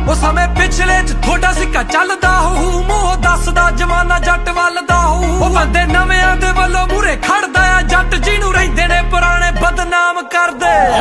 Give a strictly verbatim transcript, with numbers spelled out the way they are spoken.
ਉਹ ਸਮੇਂ ਪਿਛਲੇ ਚ ਥੋੜਾ ਸਿੱਕਾ ਚੱਲਦਾ ਹੋਊ, ਮੂੰਹ ਦੱਸਦਾ ਜਮਾਨਾ ਜੱਟ ਵੱਲਦਾ ਹੋਊ। ਉਹ ਬੰਦੇ ਨਵਿਆਂ ਦੇ ਵੱਲੋਂ ਮੂਰੇ ਖੜਦਾ ਆ, ਜੱਟ ਜਿਹਨੂੰ ਰਹਿੰਦੇ ਨੇ ਪੁਰਾਣੇ ਬਦਨਾਮ ਕਰਦੇ।